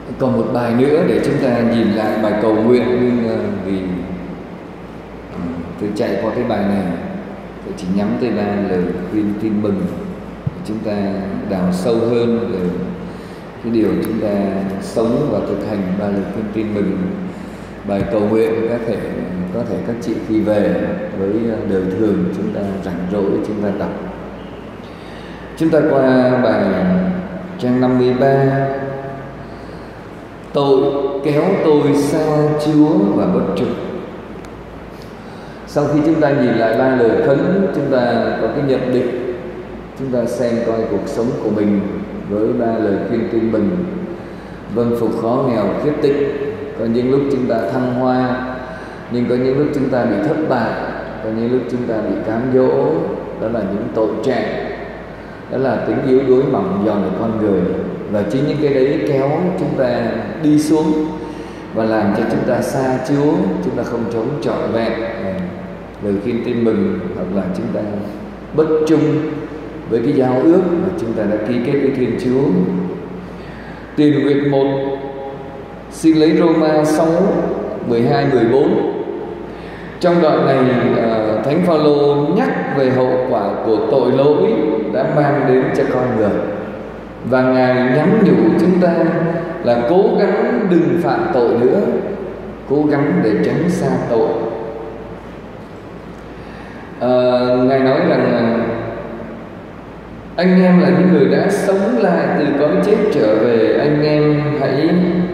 Còn một bài nữa để chúng ta nhìn lại bài cầu nguyện, nhưng vì tôi chạy qua cái bài này, tôi chỉ nhắm tới ba lời khuyên tin mừng. Chúng ta đào sâu hơn về cái điều chúng ta sống và thực hành ba lời khuyên tin mừng. Bài cầu nguyện có thể các chị khi về với đời thường chúng ta rảnh rỗi chúng ta đọc. Chúng ta qua bài trang 53. Tội kéo tôi xa Chúa và bất trung. Sau khi chúng ta nhìn lại ba lời khấn, chúng ta có cái nhận định, chúng ta xem coi cuộc sống của mình với ba lời khuyên tin mừng. Vâng phục khó nghèo khiết tích. Có những lúc chúng ta thăng hoa, nhưng có những lúc chúng ta bị thất bại, có những lúc chúng ta bị cám dỗ. Đó là những tội trạng, đó là tính yếu đuối mỏng giòn của con người. Và chính những cái đấy kéo chúng ta đi xuống và làm cho chúng ta xa Chúa. Chúng ta không chống trọn vẹn lời khuyên tin mừng, hoặc là chúng ta bất trung với cái giao ước mà chúng ta đã ký kết với Thiên Chúa. Tiền nguyện 1 xin lấy Roma 6, 12, 14. Trong đoạn này Thánh Phaolô nhắc về hậu quả của tội lỗi đã mang đến cho con người, và Ngài nhắn nhủ chúng ta là cố gắng đừng phạm tội nữa, cố gắng để tránh xa tội. Ngài nói rằng anh em là những người đã sống lại từ cõi chết trở về, anh em hãy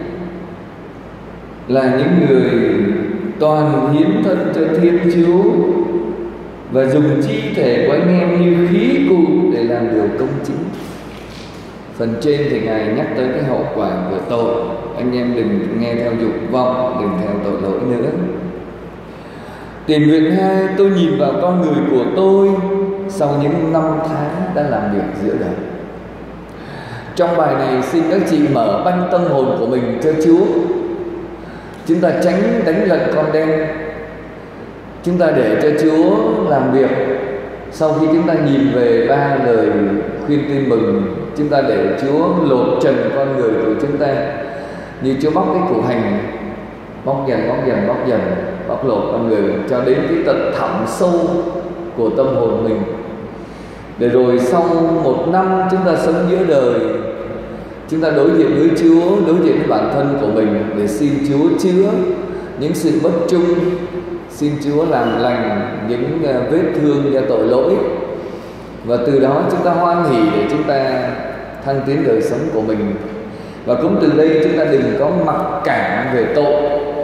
là những người toàn hiến thân cho Thiên Chúa và dùng chi thể của anh em như khí cụ để làm điều công chính. Phần trên thì Ngài nhắc tới cái hậu quả của tội. Anh em đừng nghe theo dục vọng, đừng theo tội lỗi nữa. Tiền nguyện 2, tôi nhìn vào con người của tôi sau những năm tháng đã làm việc giữa đời. Trong bài này xin các chị mở banh tâm hồn của mình cho Chúa. Chúng ta tránh đánh lận con đen. Chúng ta để cho Chúa làm việc. Sau khi chúng ta nhìn về ba lời khuyên tin mừng, chúng ta để Chúa lột trần con người của chúng ta, như Chúa bóc cái củ hành, bóc dần, bóc lột con người cho đến cái tận thẳm sâu của tâm hồn mình. Để rồi sau một năm chúng ta sống giữa đời, chúng ta đối diện với Chúa, đối diện với bản thân của mình để xin Chúa chữa những sự bất trung, xin Chúa làm lành những vết thương do tội lỗi. Và từ đó chúng ta hoan hỉ để chúng ta thăng tiến đời sống của mình. Và cũng từ đây chúng ta đừng có mặc cảm về tội.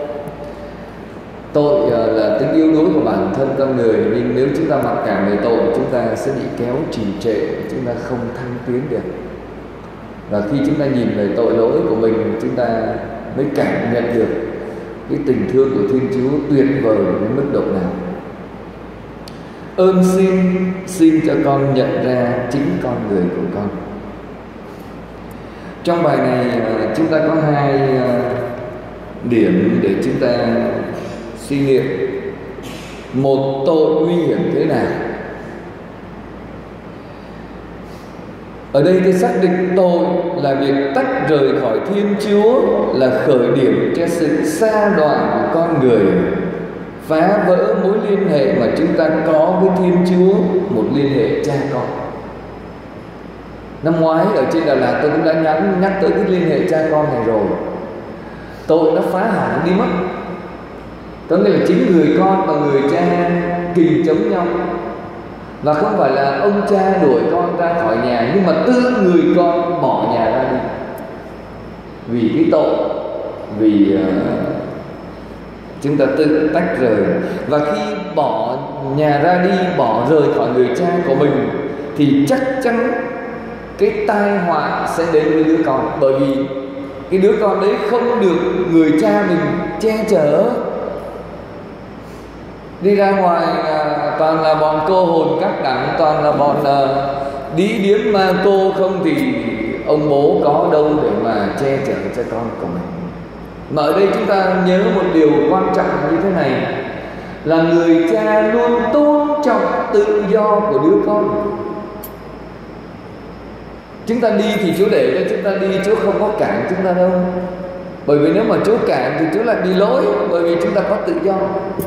Tội là tính yếu đuối của bản thân con người, nhưng nếu chúng ta mặc cảm về tội, chúng ta sẽ bị kéo trì trệ, chúng ta không thăng tiến được. Và khi chúng ta nhìn về tội lỗi của mình, chúng ta mới cảm nhận được cái tình thương của Thiên Chúa tuyệt vời đến mức độ nào. Ơn xin cho con nhận ra chính con người của con. Trong bài này chúng ta có hai điểm để chúng ta suy nghiệm. Một, tội nguy hiểm thế nào? Ở đây tôi xác định tội là việc tách rời khỏi Thiên Chúa, là khởi điểm cho sự sa đọa của con người, phá vỡ mối liên hệ mà chúng ta có với Thiên Chúa, một liên hệ cha con. Năm ngoái ở trên Đà Lạt tôi cũng đã nhắc tới cái liên hệ cha con này rồi. Tội đã phá hỏng đi mất. Có nghĩa là chính người con và người cha kình chống nhau. Và không phải là ông cha đuổi con ra khỏi nhà, nhưng mà tự người con bỏ nhà ra đi vì cái tội, vì chúng ta tự tách rời. Và khi bỏ nhà ra đi, bỏ rời khỏi người cha của mình, thì chắc chắn cái tai họa sẽ đến với đứa con. Bởi vì cái đứa con đấy không được người cha mình che chở. Đi ra ngoài toàn là bọn cô hồn các đẳng, toàn là bọn đĩ điếm ma cô, không thì ông bố có đâu để mà che chở cho con của mình. Mà ở đây chúng ta nhớ một điều quan trọng như thế này, là người cha luôn tôn trọng tự do của đứa con. Chúng ta đi thì Chúa để cho chúng ta đi, Chúa không có cản chúng ta đâu. Bởi vì nếu mà Chúa cản thì Chúa lại bị lỗi, bởi vì chúng ta có tự do.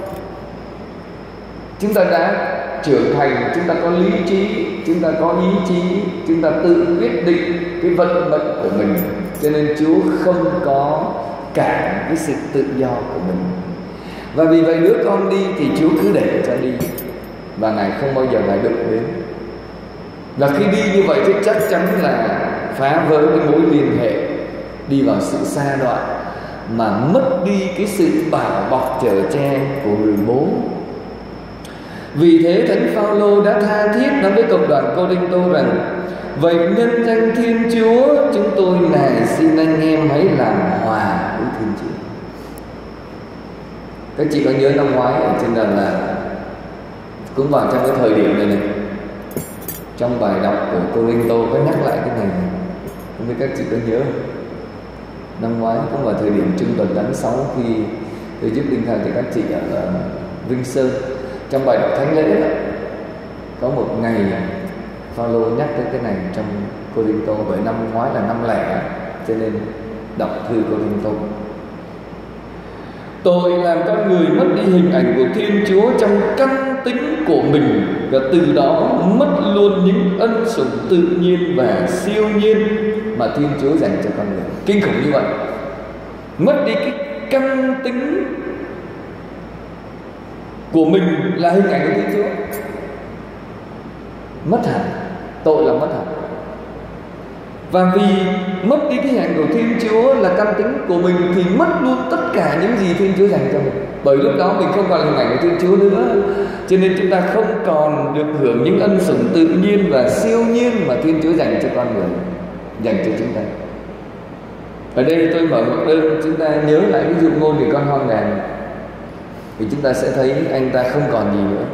Chúng ta đã trưởng thành, chúng ta có lý trí, chúng ta có ý chí, chúng ta tự quyết định cái vận mệnh của mình. Cho nên Chúa không có cản cái sự tự do của mình. Và vì vậy đứa con đi thì Chúa cứ để cho đi, và Ngài không bao giờ Ngài đụng đến. Và khi đi như vậy thì chắc chắn là phá vỡ cái mối liên hệ, đi vào sự xa đoạn, mà mất đi cái sự bảo bọc chở che của người bố. Vì thế Thánh Phaolô đã tha thiết nói với cộng đoàn Cô-rinh-tô rằng: vậy nhân danh Thiên Chúa, chúng tôi nài xin anh em hãy làm hòa với Thiên Chúa. Các chị có nhớ năm ngoái ở trên Đà Lạt, cũng vào trong cái thời điểm này này, trong bài đọc của Cô-rinh-tô có nhắc lại cái này, không biết các chị có nhớ không? Năm ngoái cũng vào thời điểm trung tuần tháng 6, khi tôi giúp linh thờ thì các chị ở Vinh Sơn, trong bài đọc thánh lễ đó, có một ngày Phaolô nhắc tới cái này trong Cô-rinh-tô, bởi năm ngoái là năm lẻ, cho nên đọc thư Cô-rinh-tô. Tôi làm con người mất đi hình ảnh của Thiên Chúa trong căn tính của mình, và từ đó mất luôn những ân sủng tự nhiên và siêu nhiên mà Thiên Chúa dành cho con người. Kinh khủng như vậy. Mất đi cái căn tính của mình là hình ảnh của Thiên Chúa, mất hẳn. Tội là mất hẳn. Và vì mất đi cái hình ảnh của Thiên Chúa là căn tính của mình thì mất luôn tất cả những gì Thiên Chúa dành cho mình. Bởi lúc đó mình không còn là hình ảnh của Thiên Chúa nữa, cho nên chúng ta không còn được hưởng những ân sủng tự nhiên và siêu nhiên mà Thiên Chúa dành cho con người, dành cho chúng ta. Ở đây tôi mở một đơn, chúng ta nhớ lại cái dụ ngôn về con hoang đàn, thì chúng ta sẽ thấy anh ta không còn gì nữa.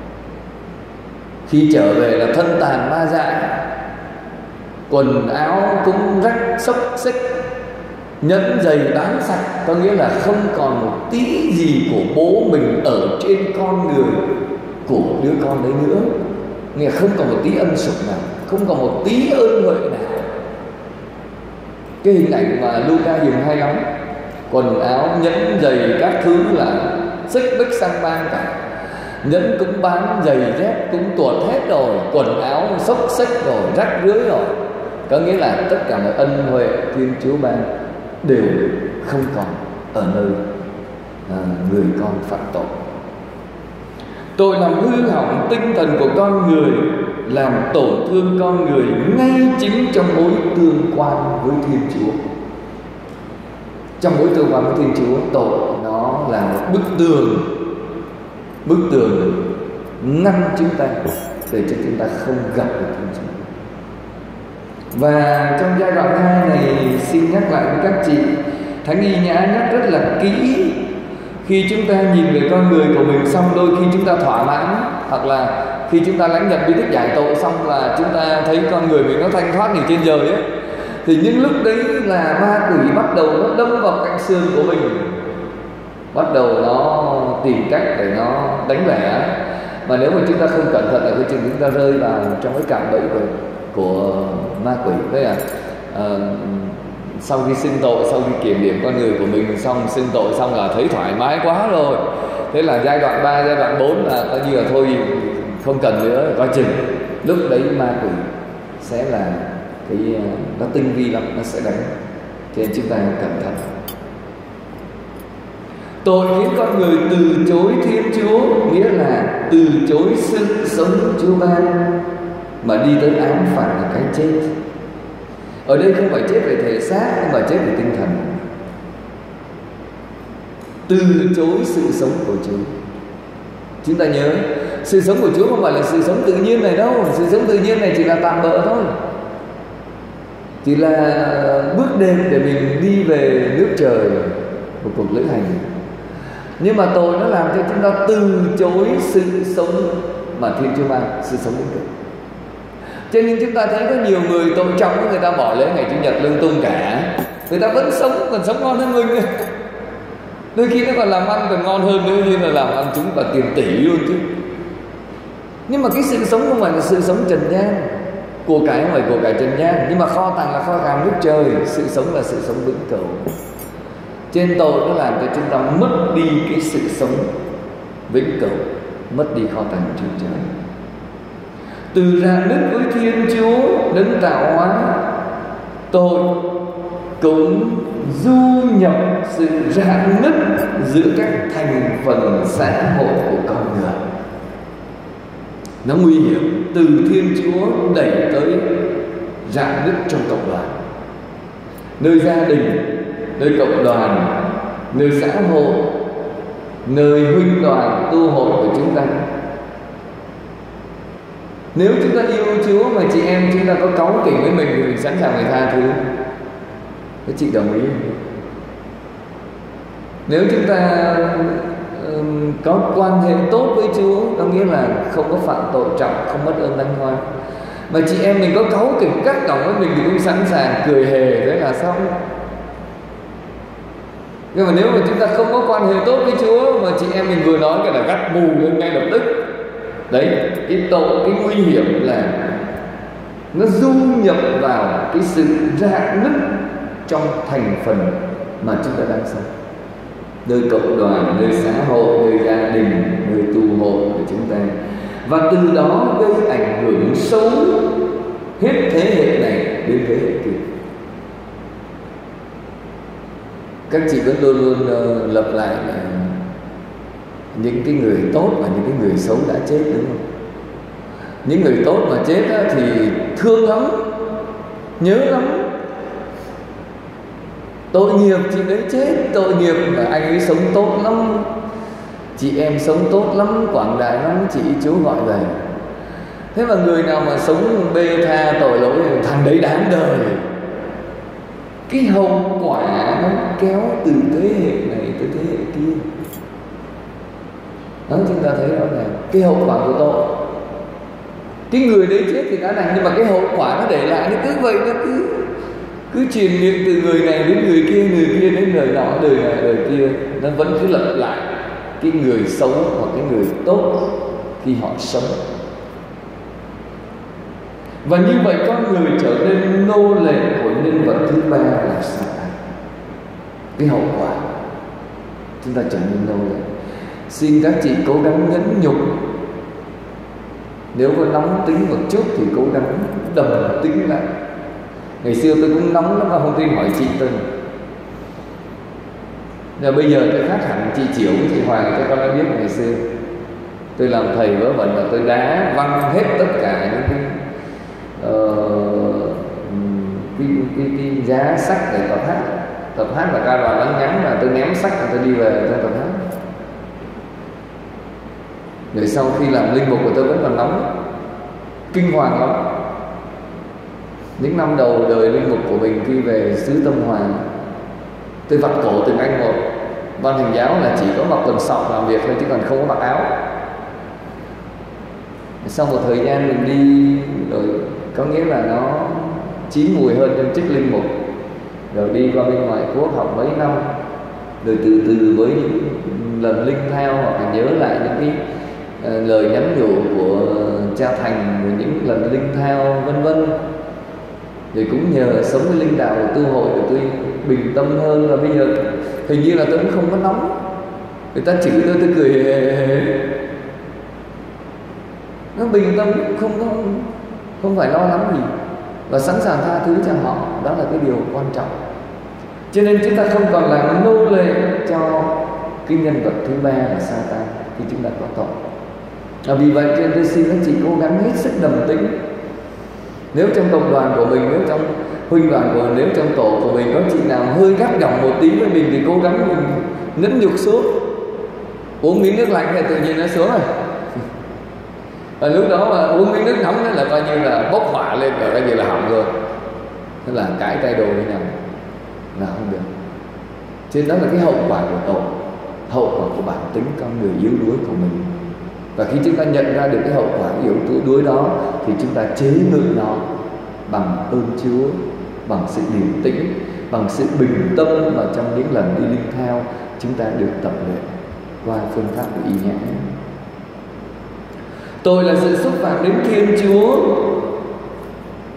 Khi trở về là thân tàn ma dại, quần áo cũng rách xốc xích, nhẫn giày bán sạch, có nghĩa là không còn một tí gì của bố mình ở trên con người của đứa con đấy nữa. Nghĩa là không còn một tí ân sủng nào, không còn một tí ơn huệ nào. Cái hình ảnh mà Luca dùng hay lắm. Quần áo, nhẫn giày các thứ là xích bích sang bang cả. Nhẫn cũng bán, giày dép cũng tuột hết rồi, quần áo xốc xích rồi, rách rưới rồi. Có nghĩa là tất cả mọi ân huệ Thiên Chúa ban đều không còn ở nơi người con phạm tội. Tội làm hư hỏng tinh thần của con người, làm tổn thương con người ngay chính trong mối tương quan với Thiên Chúa. Trong mối tương quan với Thiên Chúa, tội nó là một bức tường ngăn chúng ta để cho chúng ta không gặp được Thiên Chúa. Và trong giai đoạn 2 này, xin nhắc lại với các chị, Thánh Y Nhã nhắc rất là kỹ. Khi chúng ta nhìn về con người của mình xong, đôi khi chúng ta thỏa mãn, hoặc là khi chúng ta lãnh nhận bí tích giải tội xong là chúng ta thấy con người mình nó thanh thoát như trên trời ấy, thì những lúc đấy là ma quỷ bắt đầu nó đâm vào cạnh xương của mình, bắt đầu nó tìm cách để nó đánh lẻ. Mà nếu mà chúng ta không cẩn thận là cái chuyện chúng ta rơi vào trong cái cạm bẫy của ma quỷ. Đấy là sau khi xưng tội, sau khi kiểm điểm con người của mình xong, xưng tội xong là thấy thoải mái quá rồi, thế là giai đoạn 3, giai đoạn 4 là coi như là thôi không cần nữa, coi chừng. Lúc đấy ma quỷ sẽ là cái nó tinh vi lắm, nó sẽ đánh. Cho nên chúng ta cẩn thận. Tội khiến con người từ chối Thiên Chúa, nghĩa là từ chối sự sống Chúa ban, mà đi tới ám phạt là cái chết. Ở đây không phải chết về thể xác, nhưng mà chết về tinh thần. Từ chối sự sống của Chúa. Chúng ta nhớ, sự sống của Chúa không phải là sự sống tự nhiên này đâu. Sự sống tự nhiên này chỉ là tạm bợ thôi, chỉ là bước đệm để mình đi về nước trời, một cuộc lữ hành. Nhưng mà tội nó làm cho chúng ta từ chối sự sống mà Thiên Chúa ban, sự sống vĩnh cửu. Cho nên chúng ta thấy có nhiều người tội trọng, người ta bỏ lễ ngày Chủ nhật lung tung cả, người ta vẫn sống, còn sống ngon hơn mình. Đôi khi nó còn làm ăn còn ngon hơn nữa, như là làm ăn chúng và tiền tỷ luôn chứ. Nhưng mà cái sự sống không phải là sự sống trần gian của cải không phải của cải trần gian, nhưng mà kho tàng là kho tàng nước trời. Sự sống là sự sống vĩnh cửu. Trên tội nó làm cho chúng ta mất đi cái sự sống vĩnh cửu, mất đi kho tàng nước trời. Từ rạn nứt với Thiên Chúa đấng tạo hóa, tội cũng du nhập sự rạn nứt giữa các thành phần xã hội của con người. Nó nguy hiểm, từ Thiên Chúa đẩy tới rạn nứt trong cộng đoàn, nơi gia đình, nơi cộng đoàn, nơi xã hội, nơi huynh đoàn tu hội của chúng ta. Nếu chúng ta yêu Chúa mà chị em chúng ta có cáu kỉnh với mình thì mình sẵn sàng phải tha thứ. Các chị đồng ý không? Nếu chúng ta có quan hệ tốt với Chúa, có nghĩa là không có phạm tội trọng, không mất ơn đăng hoa, mà chị em mình có cáu kỉnh cắt cổng với mình thì cũng sẵn sàng cười hề, thế là xong. Nhưng mà nếu mà chúng ta không có quan hệ tốt với Chúa mà chị em mình vừa nói cái là gắt mù lên ngay lập tức. Đấy, cái tội, cái nguy hiểm là nó du nhập vào cái sự rạn nứt trong thành phần mà chúng ta đang sống, nơi cộng đoàn, nơi xã hội, nơi gia đình, nơi tu hội của chúng ta, và từ đó gây ảnh hưởng xấu hết thế hệ này đến thế hệ kia. Các chị vẫn luôn luôn lập lại là những cái người tốt và những cái người xấu đã chết, đúng không? Những người tốt mà chết thì thương lắm, nhớ lắm. Tội nghiệp chị đấy chết, tội nghiệp mà anh ấy sống tốt lắm, chị em sống tốt lắm, quảng đại lắm, chị Chúa gọi về. Thế mà người nào mà sống bê tha tội lỗi thì thằng đấy đáng đời. Cái hậu quả nó kéo từ thế hệ này tới thế hệ kia. Đó, chúng ta thấy đó là cái hậu quả của tội. Cái người đấy chết thì đã đành, nhưng mà cái hậu quả nó để lại nó cứ vậy, nó cứ truyền miệng từ người này đến người kia đến người nọ, đời này đời kia, nó vẫn cứ lặp lại cái người xấu hoặc cái người tốt khi họ sống. Và như vậy con người trở nên nô lệ của nhân vật thứ ba là Sa-tan. Cái hậu quả chúng ta trở nên nô lệ. Xin các chị cố gắng nhẫn nhục. Nếu có nóng tính một chút thì cố gắng đầm tính lại. Ngày xưa tôi cũng nóng lắm mà không tin hỏi chị tôi. Nhưng bây giờ tôi khác hẳn chị Chiểu với chị Hoàng cho con đã biết. Ngày xưa tôi làm thầy vớ vẩn và tôi đá văng hết tất cả những cái giá sách để tập hát. Tập hát là ca đoàn lắng ngắn, là tôi ném sách và tôi đi về tôi tập hát. Rồi sau khi làm linh mục của tôi vẫn còn nóng, kinh hoàng lắm. Những năm đầu đời linh mục của mình khi về xứ Tâm Hòa, tôi vặt cổ từng anh một. Ban hành giáo là chỉ có mặc quần sọc làm việc thôi chứ còn không có mặc áo. Sau một thời gian mình đi rồi, có nghĩa là nó chín mùi hơn trong chức linh mục, rồi đi qua bên ngoài quốc học mấy năm, rồi từ từ với những lần linh thao hoặc là nhớ lại những cái lời nhắn nhủ của cha Thành, rồi những lần linh thao vân vân, rồi cũng nhờ sống với linh đạo của tu hội để tôi bình tâm hơn. Và bây giờ hình như là tôi cũng không có nóng, người ta chửi tôi cười hề. Nó bình tâm, không phải lo lắng gì, và sẵn sàng tha thứ cho họ. Đó là cái điều quan trọng. Cho nên chúng ta không còn là nô lệ cho cái nhân vật thứ ba là Sa-tan khi chúng ta có tội. Vì vậy cho nên tôi xin các chị cố gắng hết sức đầm tĩnh. Nếu trong cộng đoàn của mình, nếu trong huynh đoàn của mình, nếu trong tổ của mình có chị nào hơi gắt gỏng một tí với mình thì cố gắng mình nhẫn nhục xuống. Uống miếng nước lạnh thì tự nhiên nó xuống rồi. Và lúc đó mà uống miếng nước nóng là coi như là bốc hỏa lên, rồi coi như là hỏng rồi. Thế là cãi tay đồ với nhau là không được. Cho nên đó là cái hậu quả của tội, hậu quả của bản tính con người yếu đuối của mình. Và khi chúng ta nhận ra được cái hậu quả yếu đuối đó thì chúng ta chế ngự nó bằng ơn Chúa, bằng sự điềm tĩnh, bằng sự bình tâm, và trong những lần đi linh thao chúng ta được tập luyện qua phương pháp của Y Nhã. Tội là sự xúc phạm đến Thiên Chúa,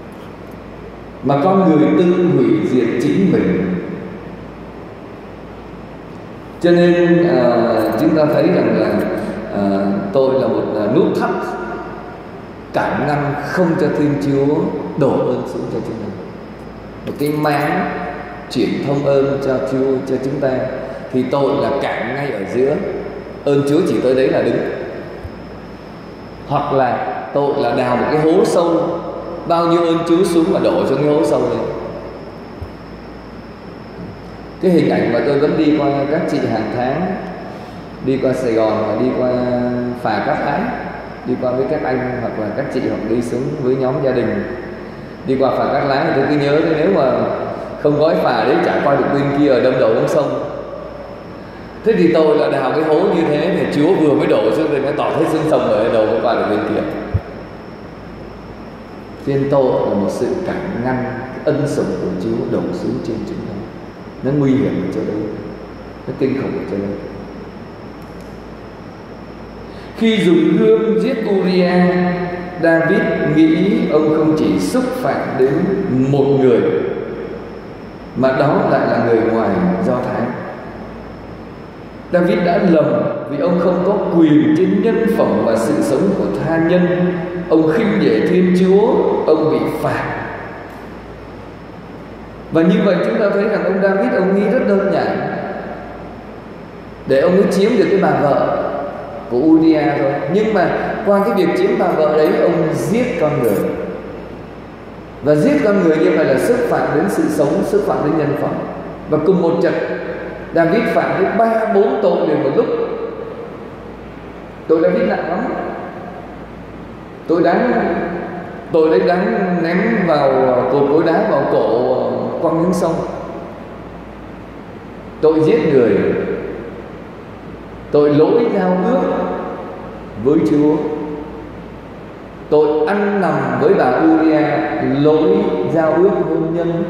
mà con người tự hủy diệt chính mình. Cho nên chúng ta thấy rằng là tội là một nút thắt cản ngăn không cho Thiên Chúa đổ ơn xuống cho chúng ta, một cái máng chuyển thông ơn cho chúng ta. Thì tội là cản ngay ở giữa, ơn Chúa chỉ tới đấy là đứng. Hoặc là tội là đào một cái hố sâu, bao nhiêu ơn Chúa xuống mà đổ xuống cái hố sâu này. Cái hình ảnh mà tôi vẫn đi qua các chị hàng tháng, đi qua Sài Gòn và đi qua phà Cát Lái, đi qua với các anh hoặc là các chị, hoặc đi xuống với nhóm gia đình, đi qua phà Cát Lái, thì tôi cứ nhớ nếu mà không gói phà đấy chả qua được bên kia, ở đâm đầu xuống sông. Thế thì tôi là đào cái hố như thế thì Chúa vừa mới đổ xuống rồi mới tỏ thấy xuống sông rồi, đầu mới qua được bên kia. Trên tội là một sự cản ngăn ân sủng của Chúa đổ xuống trên chúng ta. Nó nguy hiểm ở chỗ đấy, nó kinh khủng ở chỗ đấy. Khi dùng gươm giết Uriah, David nghĩ ông không chỉ xúc phạm đến một người, mà đó lại là người ngoài Do Thái. David đã lầm vì ông không có quyền trên nhân phẩm và sự sống của tha nhân. Ông khinh nể Thiên Chúa, ông bị phạt. Và như vậy chúng ta thấy rằng ông David, ông nghĩ rất đơn giản, để ông ấy chiếm được cái bà vợ của Uriah thôi. Nhưng mà qua cái việc chiếm bà vợ đấy, ông giết con người. Và giết con người như vậy là xúc phạm đến sự sống, xúc phạm đến nhân phẩm. Và cùng một trận, David phạm đến 3-4 tội đều một lúc. Tội David nặng lắm. Tội đấy đáng ném vào cột cối đá vào cổ quăng xuống sông. Tội giết người, tội lỗi giao ước với Chúa, tội ăn nằm với bà Uriah, lỗi giao ước hôn nhân.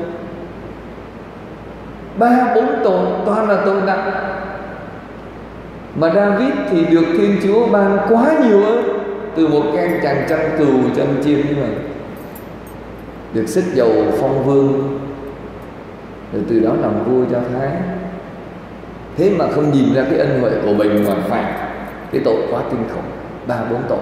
3-4 tội toàn là tội nặng. Mà David thì được Thiên Chúa ban quá nhiều ơn, từ một cái chàng chăn cừu chăn chiên như vậy, được sức giàu phong vương, rồi từ đó làm vua Do Thái. Thế mà không nhìn ra cái ân huệ của mình mà phạm cái tội quá kinh khủng, 3-4 tội.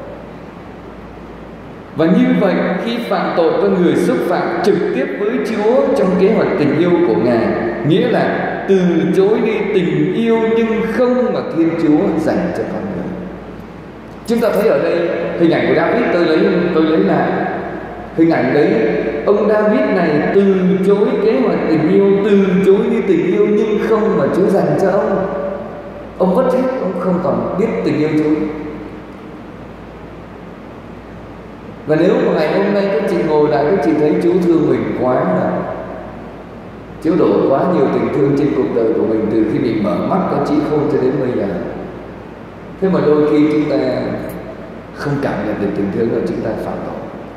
Và như vậy khi phạm tội, con người xúc phạm trực tiếp với Chúa trong kế hoạch tình yêu của Ngài, nghĩa là từ chối đi tình yêu nhưng không mà Thiên Chúa dành cho con người. Chúng ta thấy ở đây hình ảnh của David, tôi lấy lại hình ảnh đấy. Ông David này từ chối kế hoạch tình yêu, từ chối đi tình yêu nhưng không mà Chúa dành cho ông. Ông vất hết, ông không còn biết tình yêu Chúa. Và nếu mà ngày hôm nay các chị ngồi lại, các chị thấy Chúa thương mình quá là Chúa đổ quá nhiều tình thương trên cuộc đời của mình từ khi mình mở mắt có trí khôn cho đến bây giờ. Thế mà đôi khi chúng ta không cảm nhận được tình thương rồi, chúng ta phạm tội.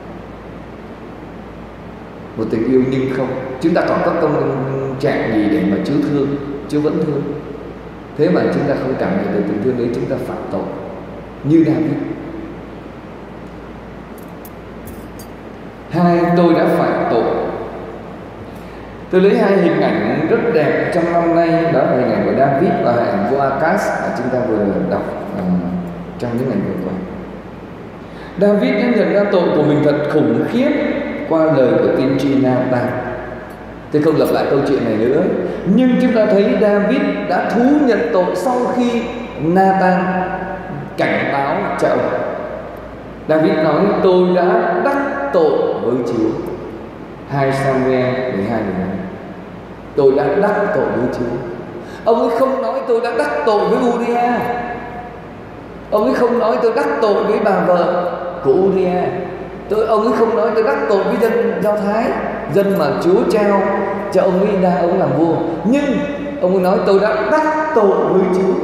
Một tình yêu nhưng không, chúng ta còn có tâm trạng gì để mà Chúa thương, Chúa vẫn thương. Thế mà chúng ta không cảm nhận được tình thương đấy, chúng ta phạm tội như David. Hai, tôi đã phạm tội. Tôi lấy hai hình ảnh rất đẹp trong năm nay, đó là hình ảnh của David và hình ảnh vua Acaz mà chúng ta vừa đọc trong những ngày vừa qua. David đã nhận ra tội của mình thật khủng khiếp qua lời của tiên tri Nathan. Tôi không lặp lại câu chuyện này nữa, nhưng chúng ta thấy David đã thú nhận tội sau khi Nathan cảnh báo cho ông. David nói: tôi đã đắc tội với Chúa. 2 Samuel 12:12. Tôi đã đắc tội với Chúa. Ông ấy không nói tôi đã đắc tội với Uriah. Ông ấy không nói tôi đắc tội với bà vợ của Uriah. Ông ấy không nói tôi đắc tội với dân Do Thái, dân mà Chúa trao cho ông ấy ra ông làm vua. Nhưng ông ấy nói tôi đã đắc tội với Chúa.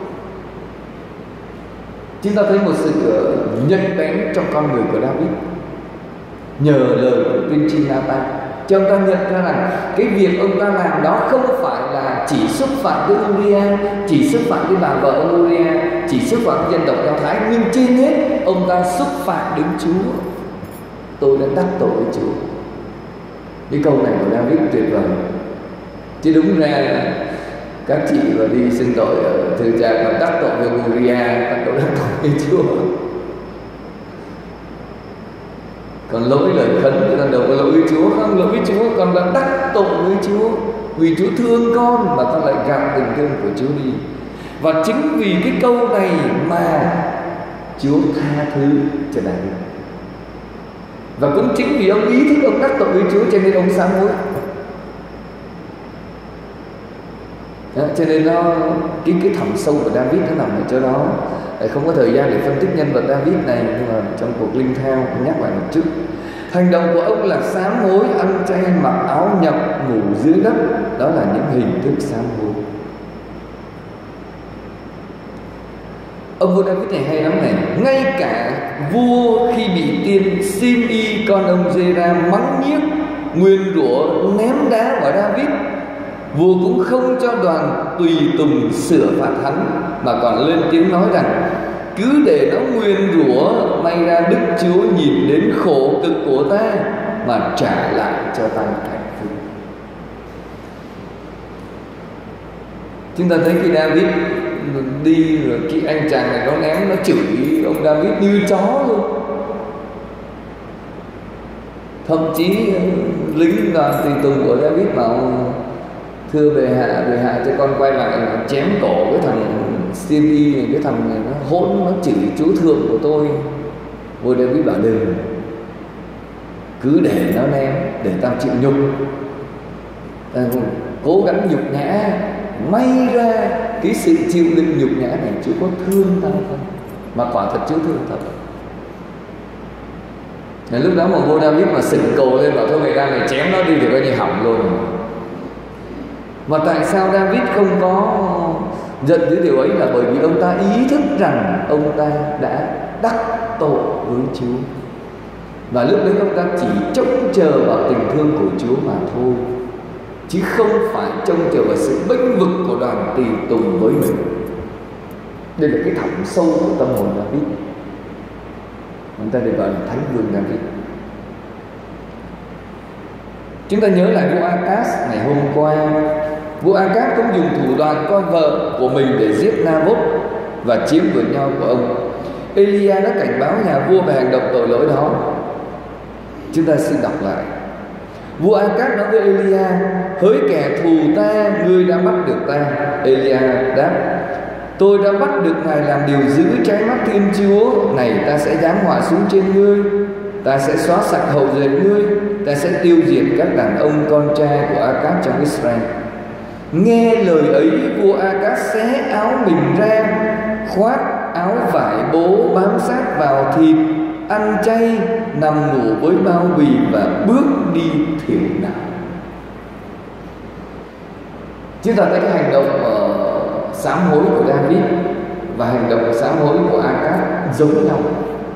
Chúng ta thấy một sự nhạy bén trong con người của David nhờ lời của tiên tri Nathan. Cho ông ta nhận ra rằng cái việc ông ta làm đó không phải là chỉ xúc phạm tới Uriah, chỉ xúc phạm tới bà vợ ông Uriah, chỉ xúc phạm dân tộc Do Thái, nhưng trên hết ông ta xúc phạm đến Chúa. Tôi đã đắc tội với Chúa. Cái câu này của David tuyệt vời. Chứ đúng ra các chị mà đi xin tội ở thư cha còn đắc tội với Uriah, bắt đầu đắc tội với Chúa. Còn lỗi lời khấn thì con đâu có lỗi với Chúa, không lỗi với Chúa, con đã đắc tội với Chúa. Vì Chúa thương con mà con lại gạt tình thương của Chúa đi. Và chính vì cái câu này mà Chúa tha thứ cho David. Và cũng chính vì ông ý thức ông đắc tội với Chúa cho nên ông sám hối. Cho nên cái thẳm sâu của David nó nằm ở chỗ đó. Không có thời gian để phân tích nhân vật David này, nhưng mà trong cuộc linh thao nhắc lại một chút. Hành động của ông là sám hối, ăn chay, mặc áo nhập, ngủ dưới đất. Đó là những hình thức sám hối. Ông vua David này hay lắm này. Ngay cả vua khi bị tiên Sim-y con ông Giê-ra mắng nhiếc, nguyền rủa, ném đá vào David, vua cũng không cho đoàn tùy tùng sửa phạt hắn, mà còn lên tiếng nói rằng cứ để nó nguyền rủa, may ra Đức Chúa nhìn đến khổ cực của ta mà trả lại cho ta hạnh phúc. Chúng ta thấy khi David đi rồi, cái anh chàng này nó ném, nó chửi ông David như chó luôn. Thậm chí lính đoàn tùy tùng của David bảo thưa bệ hạ cho con quay lại mà chém cổ cái thằng Sim-y này, cái thằng này nó hỗn, nó chửi Chúa thượng của tôi. Vua David bảo đừng, cứ để nó ném để tao chịu nhục, tao cố gắng nhục nhã, may ra cái sự chịu đựng nhục nhã này Chúa có thương tao không? Mà quả thật Chúa thương thật. Nên lúc đó mà vua David mà sừng cổ lên bảo thôi mày ra mày chém nó đi thì coi như hỏng luôn. Mà tại sao David không có giận cái điều ấy là bởi vì ông ta ý thức rằng ông ta đã đắc tội với Chúa. Và lúc đấy ông ta chỉ trông chờ vào tình thương của Chúa mà thôi, chứ không phải trông chờ vào sự bênh vực của đoàn tùy tùng với mình. Đây là cái thẳm sâu của tâm hồn David. Người ta được gọi là Thánh Vương David. Chúng ta nhớ lại vua Acaz ngày hôm qua. Vua Acaz cũng dùng thủ đoạn coi vợ của mình để giết Naboth và chiếm vườn nho của ông. Elia đã cảnh báo nhà vua về hành động tội lỗi đó. Chúng ta xin đọc lại. Vua Acaz nói với Elia: hỡi kẻ thù ta, ngươi đã bắt được ta. Elia đáp: tôi đã bắt được ngài làm điều dữ trái mắt Thiên Chúa. Này, ta sẽ giáng họa xuống trên ngươi, ta sẽ xóa sạch hậu duệ ngươi, ta sẽ tiêu diệt các đàn ông con trai của Acaz trong Israel. Nghe lời ấy, vua Acaz xé áo mình ra, khoác áo vải bố bám sát vào thịt, ăn chay, nằm ngủ với bao bì và bước đi thiểu não. Chúng ta thấy cái hành động sám hối của David và hành động sám hối của Acaz giống nhau.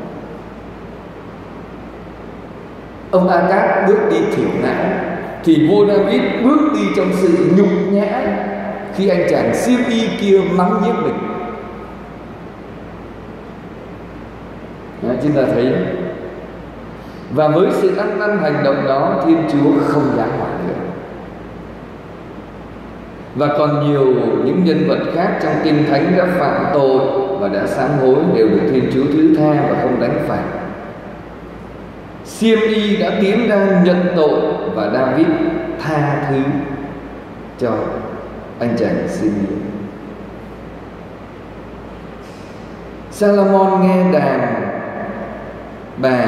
Ông Acaz bước đi thiểu não, thì vua David bước đi trong sự nhục nhã khi anh chàng Sim-y kia mắng nhiếc mình. Đó, chúng ta thấy. Và với sự ăn năn hành động đó, Thiên Chúa không giáng họa nữa. Và còn nhiều những nhân vật khác trong Kinh Thánh đã phạm tội và đã sám hối đều được Thiên Chúa thứ tha và không đánh phạt. Sim-y đã tiến ra nhận tội và David tha thứ cho anh chàng Sim-y. Salomon nghe đàn bà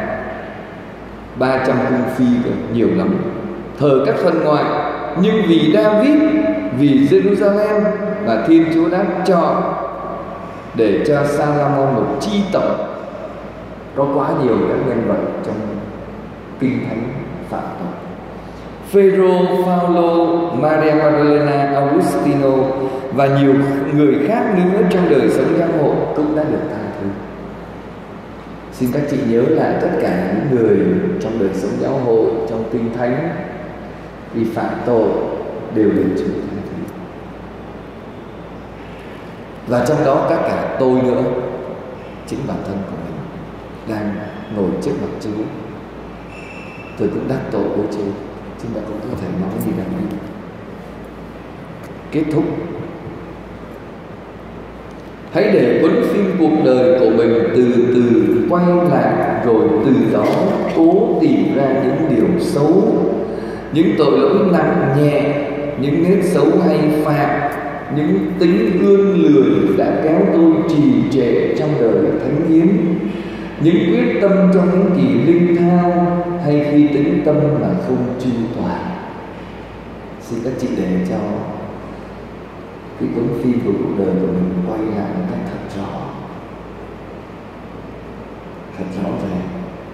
300 cung phi nhiều lắm, thờ các phần ngoại. Nhưng vì David, vì Jerusalem mà Thiên Chúa đã chọn để cho Salomon một chi tộc. Có quá nhiều các nhân vật trong Kinh Thánh phạm tội. Phêrô, Phaolô, Maria Magdalena, Augustino và nhiều người khác nữa trong đời sống giang hồ cũng đã được tha thứ. Xin các chị nhớ lại tất cả những người trong đời sống giáo hội, trong Kinh Thánh vì phạm tội đều được Chúa tha thứ. Và trong đó các cả tôi nữa, chính bản thân của mình đang ngồi trước mặt Chúa, tôi cũng đắc tội với Chúa. chúng ta cũng có thể nói gì rằng kết thúc. Hãy để cuốn phim cuộc đời của mình từ từ quay lại, rồi từ đó cố tìm ra những điều xấu, những tội lỗi nặng nhẹ, những nết xấu hay phạm, những tính gương lười đã kéo tôi trì trệ trong đời thánh hiến, những quyết tâm trong những kỳ linh thao, hay khi tĩnh tâm mà không chu toàn. Xin các chị để cho cái cuốn phim của cuộc đời của mình quay lại một cách thật rõ ràng.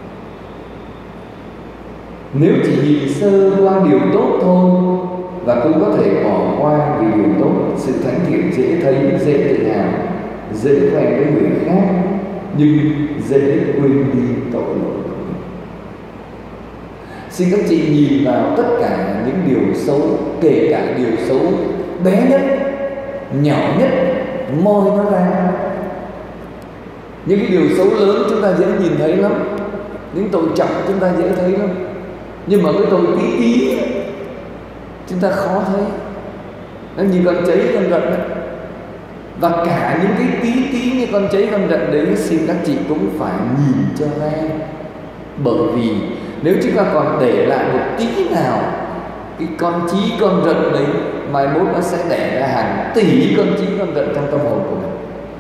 Nếu chỉ nhìn sơ qua điều tốt thôi và cũng có thể bỏ qua vì điều tốt, sự thánh thiện dễ thấy, dễ tự hào, dễ khoe với người khác, nhưng dễ quên đi tội lỗi của mình. Xin các chị nhìn vào tất cả những điều xấu, kể cả điều xấu bé nhất, nhỏ nhất, moi nó ra. Những cái điều xấu lớn chúng ta dễ nhìn thấy lắm, những tội trọng chúng ta dễ thấy lắm, nhưng mà cái tội tí chúng ta khó thấy. Nó như con cháy con rận đấy. Và cả những cái tí như con cháy con rận đấy, xin các chị cũng phải nhìn cho ra. Bởi vì nếu chúng ta còn để lại một tí nào, cái con chí con rận đấy mai mốt nó sẽ đẻ ra hàng tỷ con chí con rận trong tâm hồn của mình.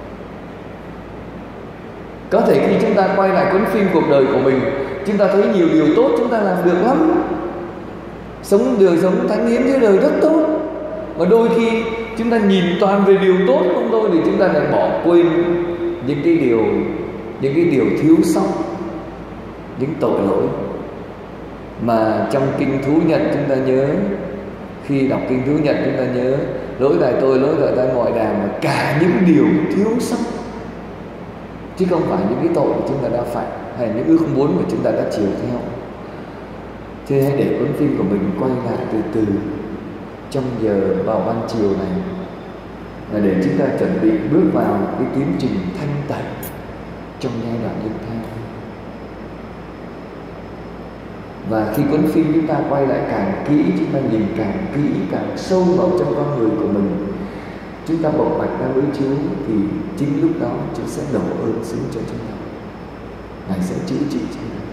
Có thể khi chúng ta quay lại cuốn phim cuộc đời của mình, chúng ta thấy nhiều điều tốt chúng ta làm được lắm, sống đời sống thánh hiến với đời rất tốt. Mà đôi khi chúng ta nhìn toàn về điều tốt không thôi, thì chúng ta lại bỏ quên những cái điều thiếu sót, những tội lỗi. Mà trong kinh Thú Nhận chúng ta nhớ, khi đọc kinh Thú Nhận chúng ta nhớ lỗi tại tôi, lỗi tại ta ngoại đàm, mà cả những điều thiếu sót, chứ không phải những cái tội mà chúng ta đã phạm hay những ước muốn mà chúng ta đã chiều theo. Thế hãy để cuốn phim của mình quay lại từ từ trong giờ vào ban chiều này, là để chúng ta chuẩn bị bước vào cái tiến trình thanh tẩy trong giai đoạn linh thang. Và khi cuốn phim chúng ta quay lại càng kỹ, chúng ta nhìn càng kỹ, càng sâu vào trong con người của mình, chúng ta bộc bạch ra với Chúa, thì chính lúc đó Chúa sẽ đổ ơn xuống cho chúng ta. Ngài sẽ chữa trị chúng ta.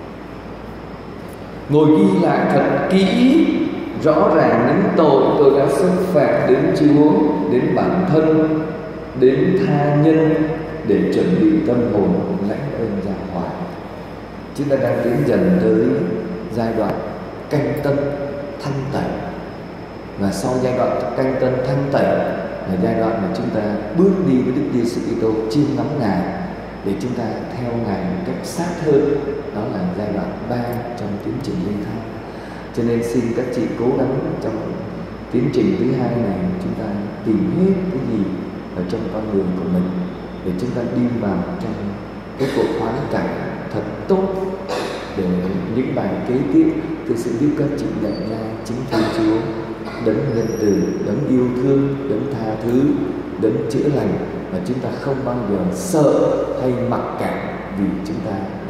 Ngồi ghi lại thật kỹ, rõ ràng những tội tôi đã xúc phạm đến Chúa, đến bản thân, đến tha nhân, để chuẩn bị tâm hồn lãnh ơn dạ hòa. Chúng ta đang tiến dần tới giai đoạn canh tân thanh tẩy, và sau giai đoạn canh tân thanh tẩy là giai đoạn mà chúng ta bước đi với Đức Giêsu Kitô, chiêm ngắm Ngài để chúng ta theo Ngài một cách sát hơn. Đó là giai đoạn 3 trong tiến trình linh thang. Cho nên xin các chị cố gắng trong tiến trình thứ 2 này, chúng ta tìm hết cái gì ở trong con người của mình để chúng ta đi vào trong cái cuộc hoán cải thật tốt, để những bài kế tiếp thực sự giúp các chị nhận ra chính Thiên Chúa, đấng nhân từ, đấng yêu thương, đấng tha thứ, đấng chữa lành, và chúng ta không bao giờ sợ hay mặc cảm vì chúng ta